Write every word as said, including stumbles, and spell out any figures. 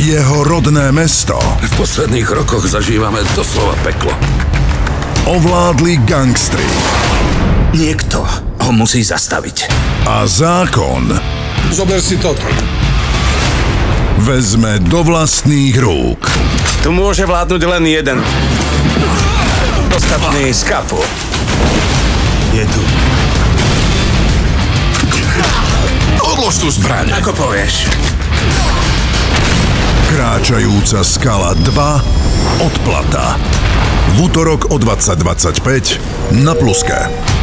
Jeho rodné mesto v posledných rokoch zažívame doslova peklo. Ovládli gangstri. Niekto ho musí zastaviť. A zákon Zober si toto. vezme do vlastných rúk. Tu môže vládnuť len jeden. Ostatný skapu. Je tu. Odlož tú zbraň. Ako povieš. Kráčajúca skala dva odplata. V útorok o dvadsať dvadsaťpäť na Pluske.